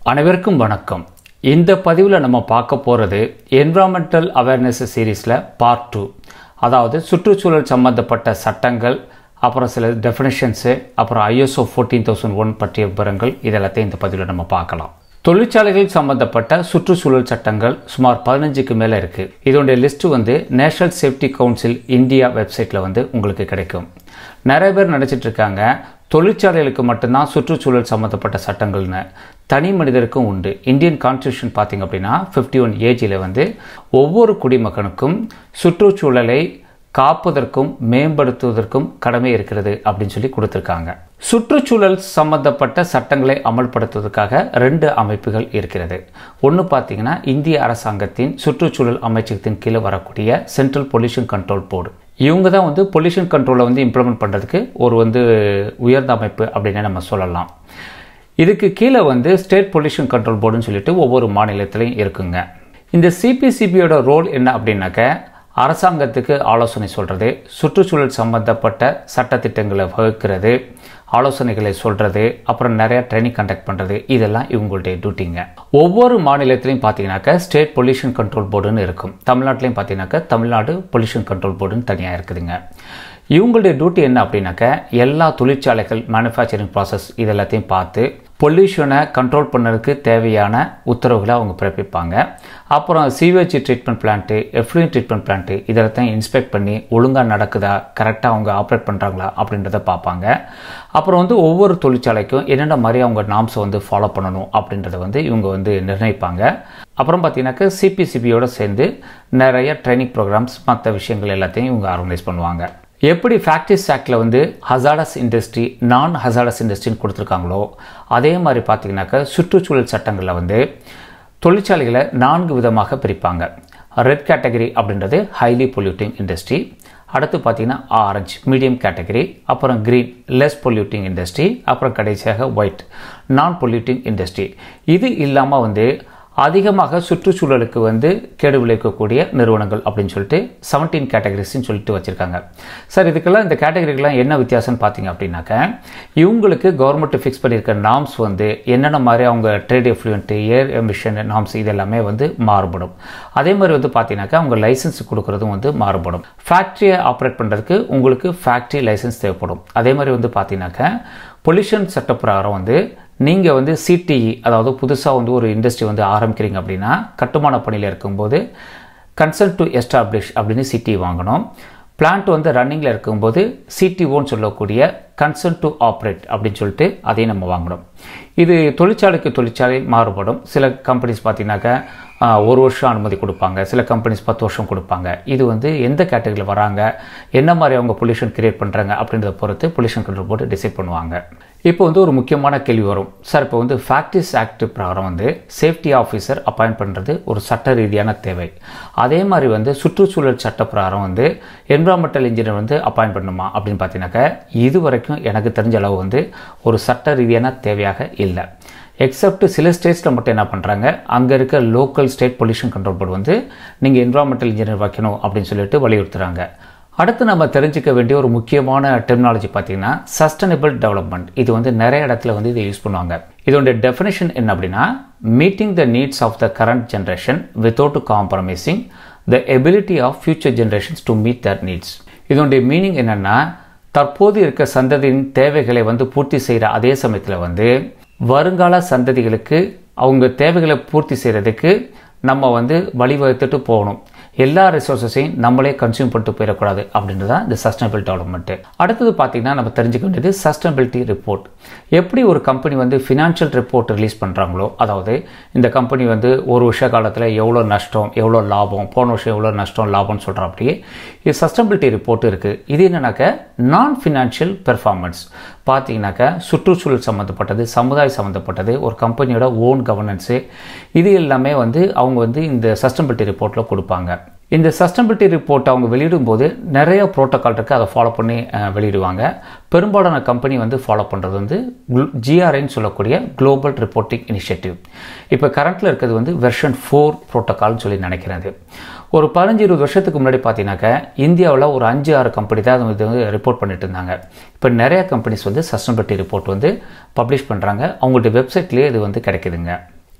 அனைவருக்கும் வணக்கம். இந்த பதிவில் நம்ம பார்க்க போகிறது என்விரான்மெண்டல் அவேர்னஸ் சீரீஸில் பார்ட் 2. அதாவது சுற்றுச்சூழல் சம்பந்தப்பட்ட சட்டங்கள், அப்புறம் சில டெஃபினேஷன்ஸு, அப்புறம் ISO 14001 பற்றிய விவரங்கள் இதெல்லாத்தையும் இந்த பதிவில் நம்ம பார்க்கலாம். தொழிற்சாலைகள் சம்பந்தப்பட்ட சுற்றுச்சூழல் சட்டங்கள் சுமார் 15க்கு மேலே இருக்குது. இதோடைய list national safety council India வெப்சைட்டில் உங்களுக்கு கிடைக்கும். நிறைய பேர் நினச்சிட்டு இருக்காங்க தொழிற்சாலைகளுக்கு மட்டும்தான் சுற்றுச்சூழல் சம்மந்தப்பட்ட சட்டங்கள்னு. தனி மனிதருக்கும் உண்டு. இந்தியன் கான்ஸ்டியூஷன் பார்த்திங்க அப்படின்னா 51 ஏஜில் ஒவ்வொரு குடிமகனுக்கும் சுற்றுச்சூழலை காப்பதற்கும் மேம்படுத்துவதற்கும் கடமை இருக்கிறது அப்படின்னு சொல்லி கொடுத்துருக்காங்க. சுற்றுச்சூழல் சம்பந்தப்பட்ட சட்டங்களை அமல்படுத்துவதற்காக 2 அமைப்புகள் இருக்கிறது. ஒன்று பார்த்திங்கன்னா இந்திய அரசாங்கத்தின் சுற்றுச்சூழல் அமைச்சகத்தின் கீழே வரக்கூடிய சென்ட்ரல் பொல்யூஷன் கண்ட்ரோல் போர்டு. இவங்க தான் பொல்யூஷன் கண்ட்ரோலை இம்ப்ளிமெண்ட் பண்ணுறதுக்கு ஒரு உயர்ந்த அமைப்பு அப்படின்னு நம்ம சொல்லலாம். இதுக்கு கீழே ஸ்டேட் பொல்யூஷன் கண்ட்ரோல் போர்டுன்னு சொல்லிட்டு ஒவ்வொரு மாநிலத்திலையும் இருக்குங்க. இந்த சிபிசிபியோட ரோல் என்ன அப்படின்னாக்க அரசாங்கத்துக்கு ஆலோசனை சொல்கிறது, சுற்றுச்சூழல் சம்பந்தப்பட்ட சட்டத்திட்டங்களை வகுக்கிறது, ஆலோசனைகளை சொல்கிறது, அப்புறம் நிறையா ட்ரைனிங் கண்டக்ட் பண்ணுறது, இதெல்லாம் இவங்களுடைய டியூட்டிங்க. ஒவ்வொரு மாநிலத்திலையும் பார்த்தீங்கன்னாக்கா ஸ்டேட் பொல்யூஷன் கண்ட்ரோல் போர்டுன்னு இருக்கும். தமிழ்நாட்டிலையும் பார்த்தீங்கன்னாக்கா தமிழ்நாடு பொல்யூஷன் கண்ட்ரோல் போர்டுன்னு தனியாக இருக்குதுங்க. இவங்களுடைய டியூட்டி என்ன அப்படின்னாக்கா எல்லா தொழிற்சாலைகள், மேனுஃபேக்சரிங் ப்ராசஸ் இதெல்லாத்தையும் பார்த்து பொல்யூஷனை கண்ட்ரோல் பண்ணுறதுக்கு தேவையான உத்தரவுகளை அவங்க பிறப்பிப்பாங்க. அப்புறம் sewage treatment plant, effluent treatment plant இதெல்லாத்தையும் இன்ஸ்பெக்ட் பண்ணி ஒழுங்காக நடக்குதா, கரெக்டாக அவங்க ஆப்ரேட் பண்ணுறாங்களா அப்படின்றத பார்ப்பாங்க. அப்புறம் ஒவ்வொரு தொழிற்சாலைக்கும் என்னென்ன மாதிரி அவங்க நாம்ஸை ஃபாலோ பண்ணணும் அப்படின்றத இவங்க நிர்ணயிப்பாங்க. அப்புறம் பார்த்தீங்கன்னாக்கா சிபிசிபியோட சேர்ந்து நிறைய ட்ரைனிங் ப்ரோக்ராம்ஸ், மற்ற விஷயங்கள் எல்லாத்தையும் இவங்க ஆர்கனைஸ் பண்ணுவாங்க. எப்படி ஃபேக்ட்ரிஸ் ஆக்டில் ஹசார்டஸ் இண்டஸ்ட்ரி, நான் ஹசார்டஸ் இண்டஸ்ட்ரின்னு கொடுத்துருக்காங்களோ அதே மாதிரி பார்த்தீங்கன்னாக்கா சுற்றுச்சூழல் சட்டங்களில் தொழிற்சாலைகளை 4 விதமாக பிரிப்பாங்க. ரெட் கேட்டகரி அப்படின்றது ஹைலி பொல்யூட்டிங் இண்டஸ்ட்ரி. அடுத்து பார்த்தீங்கன்னா ஆரஞ்சு மீடியம் கேட்டகரி, அப்புறம் க்ரீன் லெஸ் பொல்யூட்டிங் இண்டஸ்ட்ரி, அப்புறம் கடைசியாக ஒயிட் நான் பொல்யூட்டிங் இண்டஸ்ட்ரி. இது இல்லாமல் அதிகமாக சுற்றுச்சூழலுக்கு கேடு விளைவிக்கக்கூடிய நிறுவனங்கள் அப்படின்னு சொல்லிட்டு 17 கேட்டகரிஸ்ன்னு சொல்லிட்டு வச்சுருக்காங்க. சார் இதுக்கெல்லாம் இந்த கேட்டகரிக்கெல்லாம் என்ன வித்தியாசம்னு பார்த்தீங்க அப்படின்னாக்கா இவங்களுக்கு கவர்மெண்ட் ஃபிக்ஸ் பண்ணியிருக்க நாம்ஸ் என்னென்ன மாதிரி அவங்க trade effluent, air emission norms இதெல்லாமே மாறுபடும். அதே மாதிரி பார்த்தீங்கன்னாக்கா அவங்க லைசன்ஸ் கொடுக்குறதும் மாறுபடும். ஃபேக்ட்ரியை ஆப்ரேட் பண்ணுறதுக்கு உங்களுக்கு ஃபேக்ட்ரி லைசன்ஸ் தேவைப்படும். அதே மாதிரி பார்த்தீங்கன்னாக்கா பொல்யூஷன் சட்ட பிரகாரம் நீங்கள் சிடிஇ, அதாவது புதுசாக ஒரு இண்டஸ்ட்ரி ஆரம்பிக்கிறீங்க அப்படின்னா கட்டுமான பணியில் இருக்கும்போது கன்சென்ட் டு எஸ்டாப்ளிஷ் அப்படின்னு சிடிஇ வாங்கணும். பிளான்ட் ரன்னிங்கில் இருக்கும்போது சிடிஓன்னு சொல்லக்கூடிய கன்சென்ட் டு ஆப்ரேட் அப்படின்னு சொல்லிட்டு அதையும் நம்ம வாங்கணும். இது தொழிற்சாலைக்கு தொழிற்சாலை மாறுபடும். சில கம்பெனிஸ் பார்த்தீங்கன்னாக்கா 1 வருஷம் அனுமதி கொடுப்பாங்க, சில கம்பெனிஸ் 10 வருஷம் கொடுப்பாங்க. இது எந்த கேட்டகரியில் வராங்க, என்ன மாதிரி அவங்க பொல்யூஷன் கிரியேட் பண்ணுறாங்க அப்படின்றத பொறுத்து பொல்யூஷன் கண்ட்ரோல் போர்டு டிசைட் பண்ணுவாங்க. இப்போ ஒரு முக்கியமான கேள்வி வரும். சார் இப்போ ஃபேக்ட்ரிஸ் ஆக்ட் பிரகாரம் சேஃப்டி ஆஃபீஸர் அப்பாயிண்ட் பண்ணுறது ஒரு சட்ட ரீதியான தேவை. அதே மாதிரி சுற்றுச்சூழல் சட்ட பிரகாரம் என்விரான்மெண்டல் இன்ஜினியர் அப்பாயிண்ட் பண்ணுமா அப்படின்னு பார்த்தீங்கன்னாக்கா இது வரைக்கும் எனக்கு தெரிஞ்ச அளவு ஒரு சட்ட ரீதியான தேவையாக இல்லை. எக்ஸப்ட் சில ஸ்டேட்ஸில் மட்டும் என்ன பண்ணுறாங்க, அங்கே இருக்க local state pollution control board நீங்கள் என்விரான்மெண்டல் இன்ஜினியர் வைக்கணும் அப்படின்னு சொல்லிட்டு வலியுறுத்துறாங்க. அடுத்து நம்ம தெரிஞ்சிக்க வேண்டிய ஒரு முக்கியமான டெர்மினாலஜி பார்த்தீங்கன்னா சஸ்டைனபிள் டெவலப்மெண்ட். இது நிறைய இடத்துல இதை யூஸ் பண்ணுவாங்க. இதோடைய டெஃபினேஷன் என்ன அப்படின்னா meeting the needs of the current generation without compromising the ability of future generations to meet their needs. இதோடைய மீனிங் என்னென்னா தற்போது இருக்க சந்ததியின் தேவைகளை பூர்த்தி செய்கிற அதே சமயத்தில் வருங்கால சந்ததிகளுக்கு அவங்க தேவைகளை பூர்த்தி செய்கிறதுக்கு நம்ம வழிவகுத்துட்டு போகணும். எல்லா ரிசோர்ஸஸையும் நம்மளே கன்சியூம் பண்ணிட்டு போயிடக்கூடாது அப்படின்றது தான் இந்த சஸ்டைனபிள் டெவலப்மெண்ட்டு. அடுத்தது பார்த்திங்கன்னா நம்ம தெரிஞ்சுக்க வேண்டியது சஸ்டைனபிலிட்டி ரிப்போர்ட். எப்படி ஒரு கம்பெனி ஃபினான்ஷியல் ரிப்போர்ட் ரிலீஸ் பண்ணுறாங்களோ, அதாவது இந்த கம்பெனி 1 வருஷ காலத்தில் எவ்வளோ நஷ்டம், எவ்வளோ லாபம், போன வருஷம் எவ்வளோ நஷ்டம் லாபம்னு சொல்கிற அப்படியே இது சஸ்டைனபிலிட்டி ரிப்போர்ட் இருக்குது. இது என்னன்னாக்கா நான் ஃபினான்ஷியல் பெர்ஃபார்மன்ஸ் பார்த்தீங்கன்னாக்கா சுற்றுச்சூழல் சம்மந்தப்பட்டது, சமுதாயம் சம்மந்தப்பட்டது, ஒரு கம்பெனியோட ஓன் கவர்னன்ஸு, இது எல்லாமே அவங்க இந்த சஸ்டைனபிலிட்டி ரிப்போர்ட்டில் கொடுப்பாங்க. இந்த சஸ்டைனபிலிட்டி ரிப்போர்ட் அவங்க வெளியிடும்போது நிறைய ப்ரோட்டோக்கால் இருக்குது, அதை ஃபாலோ பண்ணி வெளியிடுவாங்க. பெரும்பாலான கம்பெனி ஃபாலோ பண்ணுறது GRIன்னு சொல்லக்கூடிய குளோபல் ரிப்போர்ட்டிங் இனிஷியேட்டிவ். இப்போ கரண்ட்டில் இருக்கிறது வெர்ஷன் 4 ப்ரோட்டோக்கால்னு சொல்லி நினைக்கிறது. ஒரு 15-20 வருஷத்துக்கு முன்னாடி பார்த்தீங்கன்னாக்கா இந்தியாவில் ஒரு 5-6 கம்பெனி தான் இது ரிப்போர்ட் பண்ணிட்டு இருந்தாங்க. இப்போ நிறைய கம்பெனிஸ் சஸ்டைனபிலிட்டி ரிப்போர்ட் பப்ளிஷ் பண்ணுறாங்க. அவங்களுடைய வெப்சைட்லேயே இது கிடைக்குதுங்க.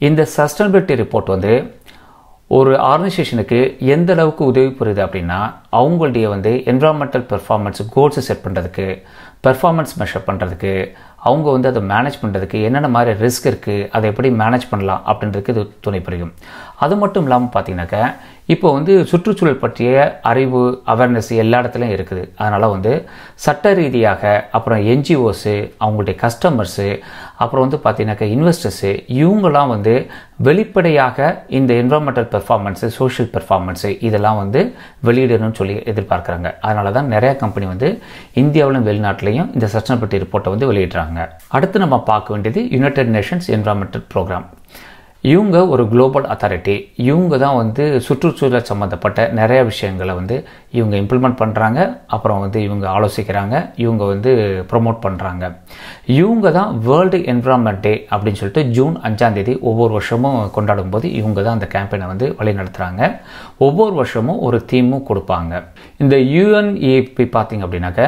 இந்த சஸ்டைனபிலிட்டி ரிப்போர்ட் வந்து ஒரு ஆர்கனைசேஷனுக்கு எந்த அளவுக்கு உதவி புரியுது அப்படின்னா, அவங்களுடைய வந்து என்விரான்மெண்டல் பெர்ஃபார்மன்ஸ் கோல்ஸ் செட் பண்ணுறதுக்கு, பெர்ஃபார்மன்ஸ் மெஷர் பண்ணுறதுக்கு, அவங்க வந்து அதை மேனேஜ் பண்ணுறதுக்கு என்னென்ன மாதிரி ரிஸ்க் இருக்குது, அதை எப்படி மேனேஜ் பண்ணலாம் அப்படின்றதுக்கு இது துணை புரியும். அது மட்டும் இல்லாமல் பார்த்தீங்கன்னாக்கா, இப்போ வந்து சுற்றுச்சூழல் பற்றிய அறிவு அவேர்னஸ் எல்லா இடத்துலையும் இருக்குது. அதனால் வந்து சட்ட ரீதியாக, அப்புறம் என்ஜிஓஸு, அவங்களுடைய கஸ்டமர்ஸு, அப்புறம் வந்து பார்த்தீங்கன்னாக்கா இன்வெஸ்டர்ஸு, இவங்கெல்லாம் வந்து வெளிப்படையாக இந்த என்விரான்மெண்டல் பெர்ஃபார்மன்ஸு, சோஷியல் பெர்ஃபார்மன்ஸு இதெல்லாம் வந்து வெளியிடணும்னு சொல்லி எதிர்பார்க்குறாங்க. அதனால தான் நிறையா கம்பெனி வந்து இந்தியாவிலும் வெளிநாட்டிலையும் இந்த சஸ்டைனபிலிட்டி ரிப்போர்ட்டை வந்து வெளியிடுறாங்க. அடுத்து நம்ம பார்க்க வேண்டியது யுனைடெட் நேஷன்ஸ் என்விரான்மெண்டல் ப்ரோக்ராம். இவங்க ஒரு குளோபல் அத்தாரிட்டி. இவங்க தான் வந்து சுற்றுச்சூழல் சம்மந்தப்பட்ட நிறைய விஷயங்களை வந்து இவங்க இம்ப்ளிமெண்ட் பண்ணுறாங்க. அப்புறம் வந்து இவங்க ஆலோசிக்கிறாங்க, இவங்க வந்து ப்ரொமோட் பண்ணுறாங்க. இவங்க தான் வேர்ல்டு என்விரான்மெண்ட் டே அப்படின்னு சொல்லிட்டு ஜூன் 5ஆம் தேதி ஒவ்வொரு வருஷமும் கொண்டாடும் போது இவங்க தான் அந்த கேம்பெயினை வந்து வழி நடத்துகிறாங்க. ஒவ்வொரு வருஷமும் ஒரு தீமும் கொடுப்பாங்க. இந்த யுஎன்இபி பார்த்திங்க அப்படின்னாக்க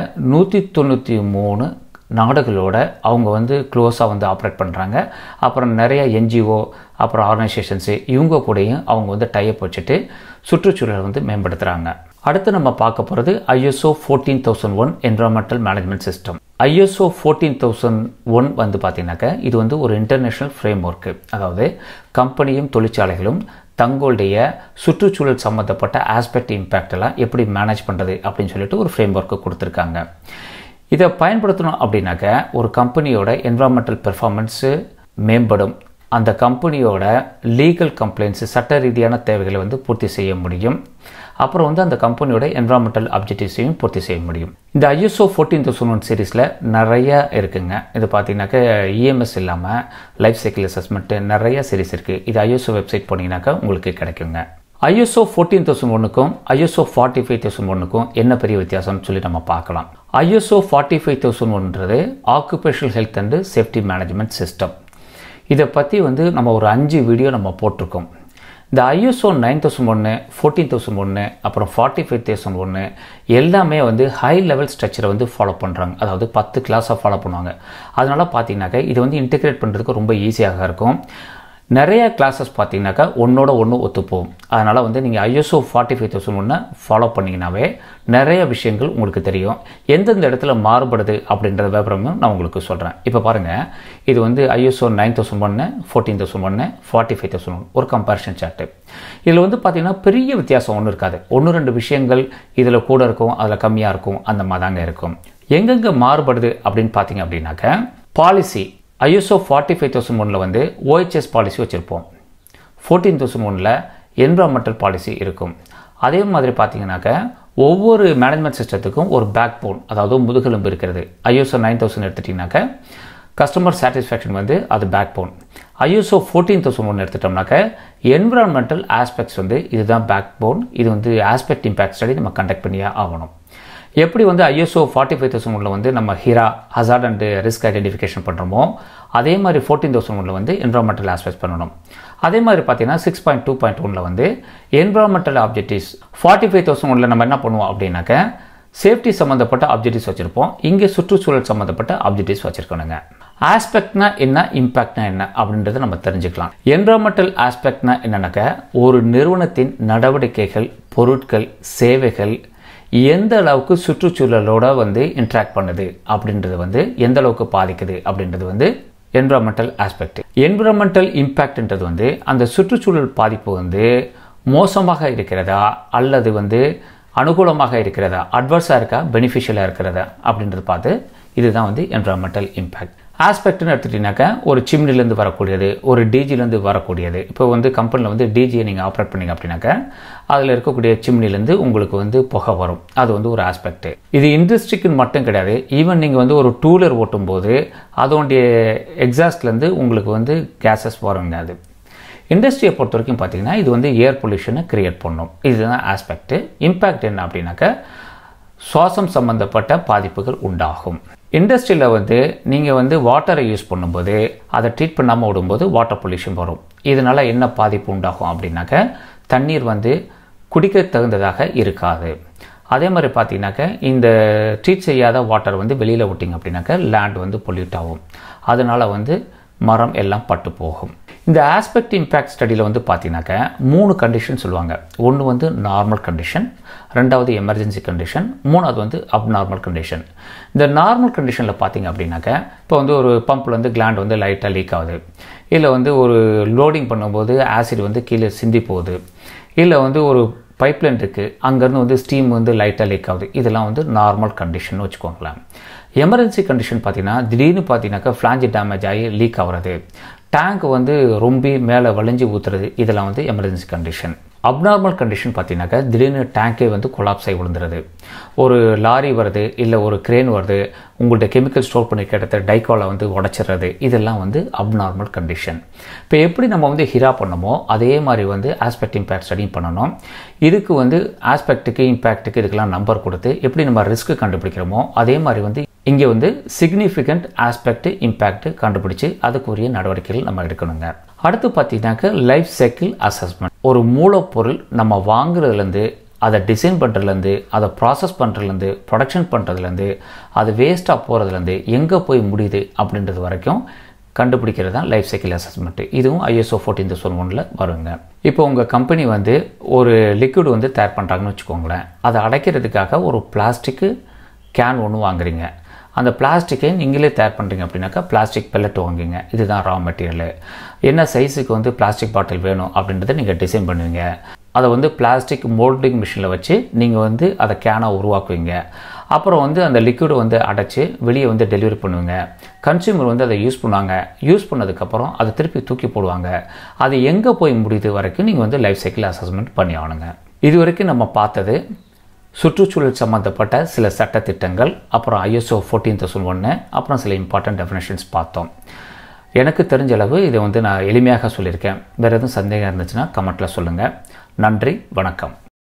193 நாடுகளோட அவங்க வந்து க்ளோஸாக வந்து ஆப்ரேட் பண்ணுறாங்க. அப்புறம் நிறைய என்ஜிஓ, அப்புறம் ஆர்கனைசேஷன்ஸு இவங்க கூடயும் அவங்க வந்து டைப் வச்சுட்டு சுற்றுச்சூழலை வந்து மேம்படுத்துகிறாங்க. அடுத்து நம்ம பார்க்க போகிறது ISO 14001 environmental management system. ISO 14001 வந்து பார்த்தீங்கன்னாக்க இது வந்து ஒரு இன்டர்நேஷ்னல் ஃப்ரேம் ஒர்க்கு. அதாவது கம்பெனியும் தொழிற்சாலைகளும் தங்களுடைய சுற்றுச்சூழல் சம்மந்தப்பட்ட ஆஸ்பெக்ட் இம்பேக்டெல்லாம் எப்படி மேனேஜ் பண்ணுறது அப்படின்னு சொல்லிட்டு ஒரு ஃப்ரேம் ஒர்க்கு கொடுத்துருக்காங்க. இதை பயன்படுத்தணும் அப்படின்னாக்க ஒரு கம்பெனியோட என்விரான்மெண்டல் பெர்ஃபார்மன்ஸு மேம்படும். அந்த கம்பெனியோட லீகல் கம்ப்ளைண்ட்ஸு, சட்ட ரீதியான தேவைகளை வந்து பூர்த்தி செய்ய முடியும். அப்புறம் வந்து அந்த கம்பெனியோட என்விரான்மெண்டல் அப்ஜெக்டிவ்ஸையும் பூர்த்தி செய்ய முடியும். இந்த ISO 14001 சீரீஸில் நிறைய இருக்குங்க. இது பார்த்தீங்கன்னாக்க EMS இல்லாமல் லைஃப் சைக்கிள் அசஸ்மெண்ட்டு நிறைய சீரீஸ் இருக்குது. இது ISO வெப்சைட் போனீங்கன்னாக்கா உங்களுக்கு கிடைக்குங்க. ISO 14001க்கும் ISO 45001க்கும் என்ன பெரிய வித்தியாசம்னு சொல்லி நம்ம பார்க்கலாம். ISO 45001ன்றது occupational health and safety management system. இதை பற்றி வந்து நம்ம ஒரு 5 வீடியோ நம்ம போட்டிருக்கோம். இந்த ISO 9001, 14001, அப்புறம் 45001 எல்லாமே வந்து ஹை லெவல் ஸ்ட்ரக்சரை வந்து ஃபாலோ பண்ணுறாங்க. அதாவது 10 கிளாஸாக ஃபாலோ பண்ணுவாங்க. அதனால் பார்த்தீங்கன்னாக்கா இது வந்து இன்டிகிரேட் பண்ணுறதுக்கு ரொம்ப ஈஸியாக இருக்கும். நிறைய கிளாஸஸ் பார்த்தீங்கன்னாக்கா ஒன்றோட ஒன்று ஒத்துப்போம். அதனால் வந்து நீங்கள் ISO 45001 ஃபாலோ பண்ணிங்கனாவே நிறைய விஷயங்கள் உங்களுக்கு தெரியும். எந்தெந்த இடத்துல மாறுபடுது அப்படின்ற விவரமும் நான் உங்களுக்கு சொல்கிறேன். இப்போ பாருங்கள், இது வந்து ISO 9001, 14001, 45001 ஒரு கம்பேரிஷன் சார்ட்டு. இதில் வந்து பார்த்திங்கன்னா பெரிய வித்தியாசம் ஒன்றும் இருக்காது. 1-2 விஷயங்கள் இதில் கூட இருக்கும், அதில் கம்மியாக இருக்கும், அந்த மாதிரி தாங்க இருக்கும். எங்கெங்கே மாறுபடுது அப்படின்னு பார்த்தீங்க அப்படின்னாக்க பாலிசி ISO 45001 வந்து OHS பாலிசி வச்சுருப்போம். 14001 என்விரான்மெண்டல் பாலிசி இருக்கும். அதே மாதிரி பார்த்தீங்கன்னாக்க ஒவ்வொரு மேனேஜ்மெண்ட் சிஸ்டத்துக்கும் ஒரு பேக் போன், அதாவது முதுகெலும்பு இருக்கிறது. ISO 9000 எடுத்துட்டிங்கனாக்க கஸ்டமர் சாட்டிஸ்ஃபேக்ஷன் வந்து அது பேக் போன். ISO 14001 எடுத்துட்டோம்னாக்க என்விரான்மெண்டல் ஆஸ்பெக்ட்ஸ் வந்து இதுதான் பேக் போன். இது வந்து ஆஸ்பெக்ட் இம்பேக்ட் ஸ்டடி நம்ம கண்டக்ட் பண்ணியே ஆகணும். எப்படி வந்து ISO 45001 வந்து நம்ம HIRA hazard and risk identification பண்ணுறோமோ அதே மாதிரி 14001 வந்து என்விரான்மெண்டல் ஆஸ்பெக்ட்ஸ் பண்ணணும். அதே மாதிரி பார்த்தீங்கன்னா 6.2.1 வந்து என்விரான்மெண்டல் ஆப்ஜெக்டிவ்ஸ். 45001 நம்ம என்ன பண்ணுவோம் அப்படின்னாக்க சேஃப்டி சம்மந்தப்பட்ட ஆப்ஜெக்டிவ்ஸ் வச்சுருப்போம். இங்கே சுற்றுச்சூழல் சம்மந்தப்பட்ட ஆப்ஜெக்டிவ்ஸ் வச்சுருக்கணுங்க. ஆஸ்பெக்ட்னா என்ன, இம்பேக்ட்னா என்ன அப்படின்றத நம்ம தெரிஞ்சுக்கலாம். என்விரான்மெண்டல் ஆஸ்பெக்ட்னா என்னன்னாக்க ஒரு நிறுவனத்தின் நடவடிக்கைகள், பொருட்கள், சேவைகள் எந்த அளவுக்கு சுற்றுச்சூழலோட வந்து இன்ட்ராக்ட் பண்ணுது அப்படின்றது வந்து எந்த அளவுக்கு பாதிக்குது அப்படின்றது வந்து என்விரான்மெண்டல் ஆஸ்பெக்ட். என்விரான்மெண்டல் இம்பேக்ட்ன்றது வந்து அந்த சுற்றுச்சூழல் பாதிப்பு வந்து மோசமாக இருக்கிறதா அல்லது வந்து அனுகூலமாக இருக்கிறதா, அட்வர்ஸாக இருக்கா, பெனிஃபிஷியலாக இருக்கிறதா அப்படின்றது பார்த்து இதுதான் வந்து என்விரான்மெண்டல் இம்பேக்ட். ஆஸ்பெக்ட்னு எடுத்துட்டிங்கனாக்கா ஒரு சிம்னிலேருந்து வரக்கூடியது, ஒரு டிஜிலேருந்து வரக்கூடியது. இப்போ வந்து கம்பெனியில் வந்து டிஜியை நீங்கள் ஆப்ரேட் பண்ணிங்க அப்படின்னாக்கா அதில் இருக்கக்கூடிய சிம்னிலேருந்து உங்களுக்கு வந்து புகை வரும். அது வந்து ஒரு ஆஸ்பெக்ட். இது இண்டஸ்ட்ரிக்குன்னு மட்டும் கிடையாது. ஈவன் நீங்கள் வந்து ஒரு டூலர் ஓட்டும்போது அதோடைய எக்ஸாஸ்ட்லேருந்து உங்களுக்கு வந்து கேஸஸ் வருங்க. அது இண்டஸ்ட்ரியை பொறுத்த வரைக்கும் பார்த்தீங்கன்னா இது வந்து ஏர் பொல்யூஷனை கிரியேட் பண்ணும். இதுதான் ஆஸ்பெக்ட். இம்பேக்ட் என்ன அப்படின்னாக்கா சுவாசம் சம்பந்தப்பட்ட பாதிப்புகள் உண்டாகும். இண்டஸ்ட்ரியில் வந்து நீங்கள் வந்து வாட்டரை யூஸ் பண்ணும்போது அதை ட்ரீட் பண்ணாமல் விடும்போது வாட்டர் பொல்யூஷன் வரும். இதனால் என்ன பாதிப்பு உண்டாகும் அப்படின்னாக்க தண்ணீர் வந்து குடிக்க தகுந்ததாக இருக்காது. அதே மாதிரி பார்த்தீங்கன்னாக்க இந்த ட்ரீட் செய்யாத வாட்டர் வந்து வெளியில் விட்டிங்க அப்படின்னாக்க லேண்ட் வந்து பொல்யூட் ஆகும். அதனால் வந்து மரம் எல்லாம் பட்டு போகும். இந்த ஆஸ்பெக்ட் இம்பேக்ட் ஸ்டடியில் வந்து பார்த்தீங்கன்னாக்க 3 கண்டிஷன் சொல்லுவாங்க. ஒன்று வந்து நார்மல் கண்டிஷன், ரெண்டாவது எமர்ஜென்சி கண்டிஷன், மூணாவது வந்து அப்நார்மல் கண்டிஷன். இந்த நார்மல் கண்டிஷனில் பார்த்தீங்க அப்படின்னாக்க இப்போ வந்து ஒரு பம்பில் வந்து கிளாண்ட் வந்து லைட்டாக லீக் ஆகுது, இல்லை வந்து ஒரு லோடிங் பண்ணும்போது ஆசிட் வந்து கீழே சிந்தி போகுது, இல்லை வந்து ஒரு பைப்லைன் இருக்குது அங்கேருந்து வந்து ஸ்டீம் வந்து லைட்டாக லீக் ஆகுது. இதெல்லாம் வந்து நார்மல் கண்டிஷன் வச்சுக்கோங்களேன். எமர்ஜென்சி கண்டிஷன் பார்த்தீங்கன்னா திடீர்னு பார்த்தீங்கன்னாக்கா ஃப்ளாஞ்ச் டேமேஜ் ஆகி லீக் ஆகிறது, டேங்க் வந்து ரொம்ப மேலே வளைஞ்சி ஊற்றுறது, இதெல்லாம் வந்து எமர்ஜென்சி கண்டிஷன். அப்நார்மல் கண்டிஷன் பார்த்தீங்கன்னாக்கா திடீர்னு டேங்கே வந்து கொலாப்ஸ் ஆகி விழுந்துருது, ஒரு லாரி வருது, இல்லை ஒரு கிரேன் வருது, உங்கள்கிட்ட கெமிக்கல் ஸ்டோர் பண்ணி கிடத்த டைக்கோலை வந்து உடச்சிடுறது, இதெல்லாம் வந்து அப்நார்மல் கண்டிஷன். இப்போ எப்படி நம்ம வந்து ஹிரா பண்ணமோ அதே மாதிரி வந்து ஆஸ்பெக்ட் இம்பேக்ட் ஸ்டடியும் பண்ணணும். இதுக்கு வந்து ஆஸ்பெக்ட்டுக்கு இம்பேக்ட்டுக்கு இதுக்கெல்லாம் நம்பர் கொடுத்து எப்படி நம்ம ரிஸ்க் கண்டுபிடிக்கிறோமோ அதே மாதிரி வந்து இங்கே வந்து சிக்னிஃபிகண்ட் ஆஸ்பெக்ட் இம்பேக்ட் கண்டுபிடிச்சு அதுக்குரிய நடவடிக்கைகள் நம்ம எடுக்கணுங்க. அடுத்து பார்த்தீங்கன்னாக்க லைஃப் சைக்கிள் அசஸ்மெண்ட். ஒரு மூலப்பொருள் நம்ம வாங்குறதுலேருந்து, அதை டிசைன் பண்ணுறதுலேருந்து, அதை ப்ராசஸ் பண்ணுறதுலேருந்து, ப்ரொடக்ஷன் பண்ணுறதுலேருந்து, அது வேஸ்ட்டாக போகிறதுலேருந்து எங்கே போய் முடியுது அப்படின்றது வரைக்கும் கண்டுபிடிக்கிறது தான் லைஃப் சைக்கிள் அசஸ்மெண்ட்டு. இதுவும் ISO 14001 வருங்க. இப்போ உங்கள் கம்பெனி வந்து ஒரு லிக்விட் வந்து தயார் பண்ணுறாங்கன்னு வச்சுக்கோங்களேன். அதை அடைக்கிறதுக்காக ஒரு பிளாஸ்டிக்கு கேன் ஒன்று வாங்குறீங்க. அந்த பிளாஸ்டிக்கை நீங்களே தயார் பண்ணுறீங்க அப்படின்னாக்கா பிளாஸ்டிக் பெல்லட் வாங்குங்க. இதுதான் ரா மெட்டீரியல். என்ன சைஸுக்கு வந்து பிளாஸ்டிக் பாட்டில் வேணும் அப்படின்றத நீங்கள் டிசைன் பண்ணுவீங்க. அதை வந்து பிளாஸ்டிக் மோல்டிங் மிஷினில் வச்சு நீங்கள் வந்து அதை கேனாக உருவாக்குவீங்க. அப்புறம் வந்து அந்த லிக்விடை வந்து அடைச்சி வெளியே வந்து டெலிவரி பண்ணுவீங்க. கன்சியூமர் வந்து அதை யூஸ் பண்ணுவாங்க. யூஸ் பண்ணதுக்கப்புறம் அதை திருப்பி தூக்கி போடுவாங்க. அது எங்கே போய் முடியுது வரைக்கும் நீங்கள் வந்து லைஃப் சைக்கிள் அசஸ்மெண்ட் பண்ணி ஆகணுங்க. இது வரைக்கும் நம்ம பார்த்தது சுற்றுச்சூழல் சம்மந்தப்பட்ட சில சட்டத்திட்டங்கள், அப்புறம் ISO 14001, அப்புறம் சில இம்பார்ட்டன்ட் டெஃபினேஷன்ஸ் பார்த்தோம். எனக்கு தெரிஞ்ச அளவு இதை வந்து நான் எளிமையாக சொல்லியிருக்கேன். வேறு எதுவும் சந்தேகம் இருந்துச்சுன்னா கமெண்ட்டில் சொல்லுங்கள். நன்றி, வணக்கம்.